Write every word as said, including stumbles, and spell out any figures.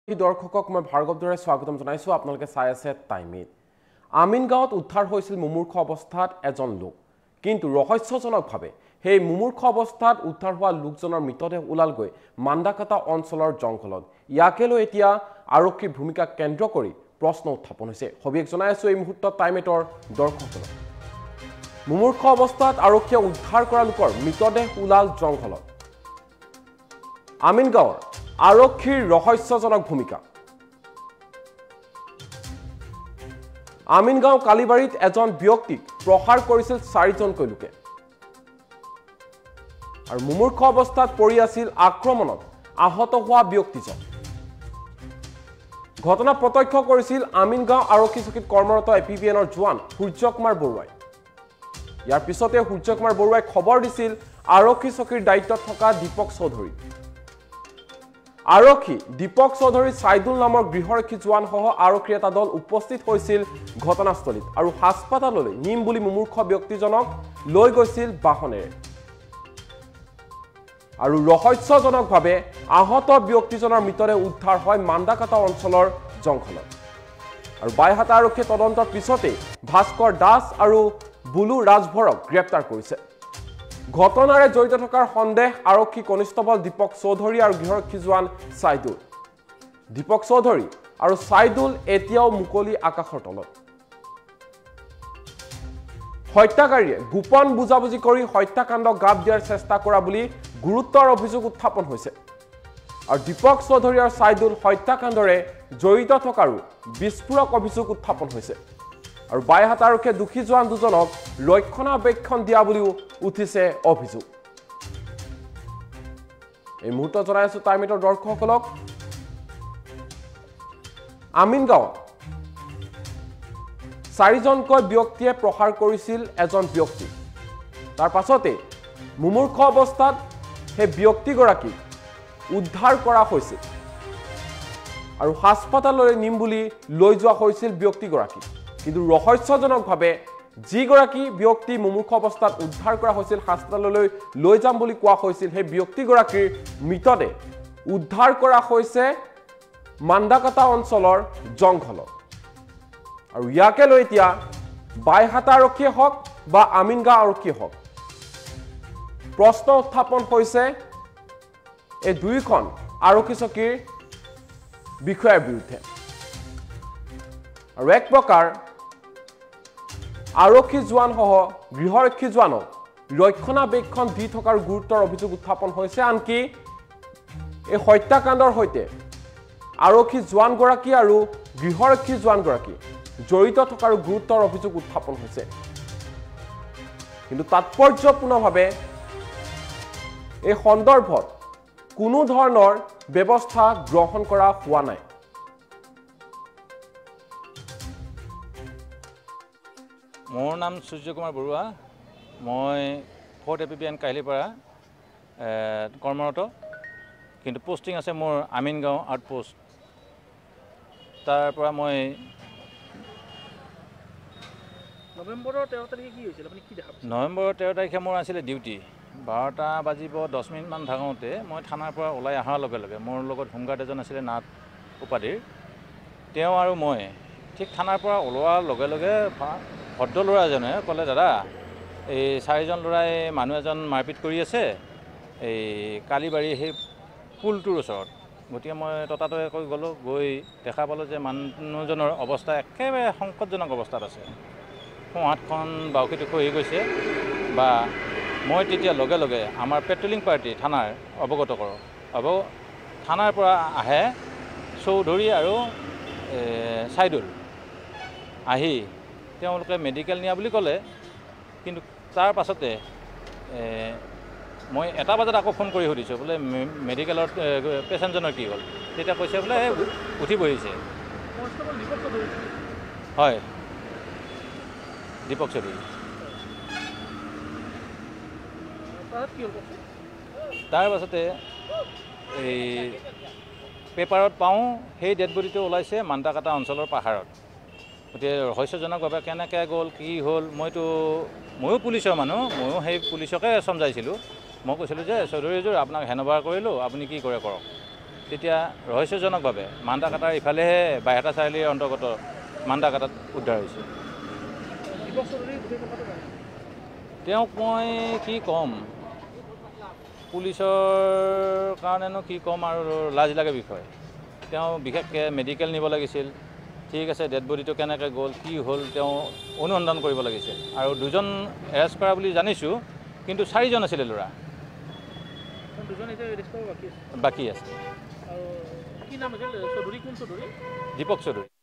দৰ্শকক মই ভাৰ্গৱ দৰে স্বাগতম জনাইছো আপোনালোকে চাই আছে টাইমিট আমিনগাঁৱত উদ্ধাৰ হৈছিল মুমূৰ্ষ অৱস্থাত এজন লোক কিন্তু ৰহস্যজনকভাৱে সেই মুমূৰ্ষ অৱস্থাত উদ্ধাৰ হোৱা লোকজনৰ মৃতদেহ ওলাল গৈ মান্দাকাটা অঞ্চলৰ জংঘলত ইয়াকে লৈ এতিয়া আৰক্ষীৰ ভূমিকা কেন্দ্ৰ কৰি প্ৰশ্ন উত্থাপন হৈছে হবিক জনাই আছো এই মুহূৰ্তত টাইমিটৰ দৰ্শকক মুমূৰ্ষ অৱস্থাত আৰক্ষীয়ে উদ্ধাৰ কৰা লোকৰ মৃতদেহ ওলাল জংঘলত আমিনগাঁৱৰ আৰক্ষীৰ ৰহস্যজনক ভূমিকা আমিনগাঁও কালিবাৰীত এজন ব্যক্তিক প্ৰহাৰ কৰিছিল চাৰিজনকৈ লোকে আৰু মুমূৰ্ষ অৱস্থাত পৰি আছিল আক্ৰমণত আহত হোৱা ব্যক্তিজন ঘটনা প্ৰত্যক্ষ কৰিছিল আমিনগাঁও আৰক্ষী চকীত কৰ্মৰত এপিবিএনৰ জোৱান সূৰ্য কুমাৰ বৰুৱাই ইয়াৰ পিছতে সূৰ্য কুমাৰ বৰুৱাই খবৰ দিছিল আৰক্ষী চকীৰ দায়িত্বত থকা দীপক চৌধুৰী আৰক্ষী দীপক চৌধুৰী সাইদুল নামৰ গৃহৰক্ষী জোৱান সহ আৰক্ষীৰ এটা দল উপস্থিত হৈছিল ঘটনাস্থলীত আৰু হাস্পাতাললৈ নিম বুলি মুমূৰ্ষ ব্যক্তিজনক লৈ গৈছিল বাহনেৰে আৰু ৰহস্যজনকভাৱে আহত ব্যক্তিজনৰ মৃতদেহ উদ্ধাৰ হয় মান্দাকাটা অঞ্চলৰ জংঘলত আৰু বাইহাটা আৰক্ষী তদন্তৰ পিছতে ভাস্কৰ দাস আৰু বুলু ৰাজভৰক গ্ৰেপ্তাৰ কৰিছে ঘটনাৰে জড়িত থকাৰ সন্দেহ আৰক্ষী কনিষ্টবল দীপক চৌধুৰী আৰু গৃহৰক্ষী জোৱান সাইদুল দীপক চৌধুৰী আৰু সাইদুল এতিয়াও মুকলি আকাশৰ তলত হত্যাকাৰীয়ে গোপন বুজাবুজি কৰি হত্যাকাণ্ড গাপ দিয়াৰ চেষ্টা কৰা বুলি গুৰুত্বৰ অভিযোগ উত্থাপন হৈছে আৰু দীপক চৌধুৰী আৰু সাইদুল হত্যাকাণ্ডৰে জড়িত থকাৰো বিস্ফোৰক অভিযোগ উত্থাপন হৈছে আৰু বাইহাটা আৰক্ষীয়ে দুখী জোৱান দুজনক ৰক্ষণাবেক্ষণ দিয়া বুলিও উঠিছে অভিযোগ এই মুহূৰ্তত জনাই আছো টাইমিটৰ দৰ্শকসকলক আমিনগাঁৱত চাৰিজনকৈ ব্যক্তিয়ে প্ৰহাৰ কৰিছিল এজন ব্যক্তি তাৰ পাছতে মুমূৰ্ষ অৱস্থাত সেই ব্যক্তিগৰাকীক উদ্ধাৰ কৰা হৈছিল আৰু হাস্পাতাললৈ নিম বুলি লৈ যোৱা হৈছিল ব্যক্তিগৰাকী কিন্তু ৰহস্যজনকভাৱে যিগৰাকী ব্যক্তি মুমূৰ্ষ অৱস্থাত উদ্ধাৰ কৰা হৈছিল হাস্পাতাললৈ লৈ যাম বুলি কোৱা হৈছিল সেই ব্যক্তিগৰাকীৰ মৃতদেহ উদ্ধাৰ কৰা হৈছে মান্দাকাটা অঞ্চলৰ জংঘলত আৰু ইয়াকে লৈ এতিয়া বাইহাটা আৰক্ষীয়ে হওক বা আমিনগাঁও আৰক্ষীয়ে হওক প্ৰশ্ন উত্থাপন হৈছে এই দুইখন আৰক্ষী চকীৰ বিষয়াৰ বিৰুদ্ধে আৰু এক প্ৰকাৰ আৰক্ষী জোৱান সহ গৃহৰক্ষী জোৱানক ৰক্ষণাবেক্ষণ দি থকাৰ গুৰুত্বৰ অভিযোগ উত্থাপন হৈছে আনকি এই হত্যাকাণ্ডৰ সৈতে আৰক্ষী জোৱানগৰাকী আৰু গৃহৰক্ষী জোৱানগৰাকী জড়িত থকাৰ গুৰুত্বৰ অভিযোগ উত্থাপন হৈছে কিন্তু তাৎপৰ্যপূৰ্ণভাৱে এই সন্দৰ্ভত কোনো ধৰণৰ ব্যৱস্থা গ্ৰহণ কৰা হোৱা নাই মোৰ নাম সূৰ্য কুমাৰ বৰুৱা মই ফ'ৰ্ট এপিবিএন কাহিলীপাৰা কৰ্মৰত কিন্তু পোষ্টিং আছে মোৰ আমিনগাঁও আউটপোষ্ট তাৰ পৰা মই নৱেম্বৰৰ তেৰ তাৰিখে কি হৈছিল আপুনি কি দেখা পাইছিল নৱেম্বৰৰ তেৰ তাৰিখে মোৰ আছিলে ডিউটি বাৰটা বাজিব দহ মিনিটমান থাকোঁতে মই থানাৰ পৰা ওলাই অহাৰ লগে লগে মোৰ লগত হোমগাৰ্ড এজন আছিলে নাথ উপাধিৰ তেওঁ আৰু মই ঠিক থানাৰ পৰা ওলোৱাৰ লগে লগে ভদ্ৰ ল'ৰা এজনে ক'লে দাদা এই চাৰিজন ল'ৰাই মানুহ এজন মাৰপিট কৰি আছে এই কালিবাৰী সেই পুলটোৰ ওচৰত গতিকে মই ততাতৈয়াকৈ কৈ গ'লোঁ গৈ দেখা পালোঁ যে মানুহজনৰ অৱস্থা একেবাৰে সংকটজনক অৱস্থাত আছে সোঁ হাতখন বাউসীটো খহি গৈছে বা মই তেতিয়া লগে লগে আমাৰ পেট্ৰলিং পাৰ্টি থানাৰ অৱগত কৰোঁ অৱ থানাৰ পৰা আহে চৌধুৰী আৰু সাইদুল আহি তেওঁলোকে মেডিকেল নিয়া বুলি ক'লে কিন্তু তাৰ পাছতে মই এটা বজাত আকৌ ফোন কৰি সুধিছোঁ বোলে মেডিকেলত পেচেণ্টজনৰ কি হ'ল তেতিয়া কৈছে বোলে উঠি বহিছে হয় দীপক চৌধুৰী তাৰ পাছতে এই পেপাৰত পাওঁ সেই ডেড বডিটো ওলাইছে মান্দাকাটা অঞ্চলৰ পাহাৰত গতিকে ৰহস্যজনকভাৱে কেনেকৈ গ'ল কি হ'ল মইতো ময়ো পুলিচৰ মানুহ ময়ো সেই পুলিচকে চমজাইছিলোঁ মই কৈছিলোঁ যে চৌধুৰীজোৰ আপোনাক হেণ্ডঅভাৰ কৰিলোঁ আপুনি কি কৰে কৰক তেতিয়া ৰহস্যজনকভাৱে মান্দাকাটাৰ ইফালেহে বাইহাটা চাৰিআলিৰ অন্তৰ্গত মান্দাকাটাত উদ্ধাৰ হৈছে। দীপক চৌধুৰী গোটেই কথাটো জানে? তেওঁক মই কি ক'ম, পুলিচৰ কাৰণেনো কি ক'ম আৰু লাজ লাগে বিষয়। তেওঁ বিশেষকৈ মেডিকেল নিব লাগিছিল, ঠিক আছে, ডেড বডিটো কেনেকৈ গ'ল, কি হ'ল, তেওঁ অনুসন্ধান কৰিব লাগিছিল। আৰু দুজন এৰেষ্ট কৰা বুলি জানিছোঁ, কিন্তু চাৰিজন আছিলে ল'ৰা, দুজন এতিয়া এৰেষ্ট কৰা বাকী আছে। বাকী আছে। আৰু কি নাম আছিল চৌধুৰী? কোন চৌধুৰী? দীপক চৌধুৰী।